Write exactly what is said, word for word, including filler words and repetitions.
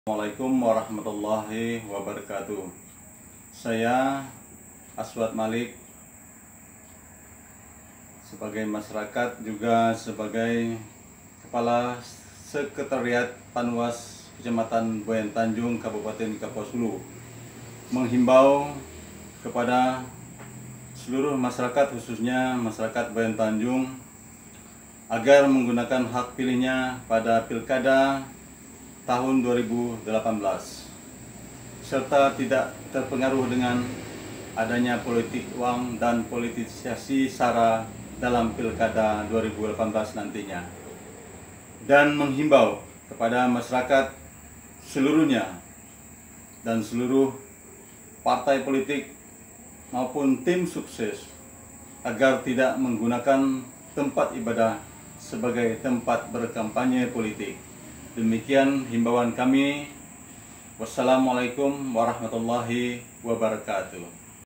Assalamualaikum warahmatullahi wabarakatuh. Saya Aswad Malik, sebagai masyarakat juga sebagai Kepala Sekretariat Panwas Kecamatan Boyan Tanjung, Kabupaten Kapuas Hulu, menghimbau kepada seluruh masyarakat, khususnya masyarakat Boyan Tanjung, agar menggunakan hak pilihnya pada Pilkada tahun dua ribu delapan belas, serta tidak terpengaruh dengan adanya politik uang dan politisasi SARA dalam Pilkada dua ribu delapan belas nantinya, dan menghimbau kepada masyarakat seluruhnya dan seluruh partai politik maupun tim sukses agar tidak menggunakan tempat ibadah sebagai tempat berkampanye politik. Demikian himbauan kami. Wassalamualaikum warahmatullahi wabarakatuh.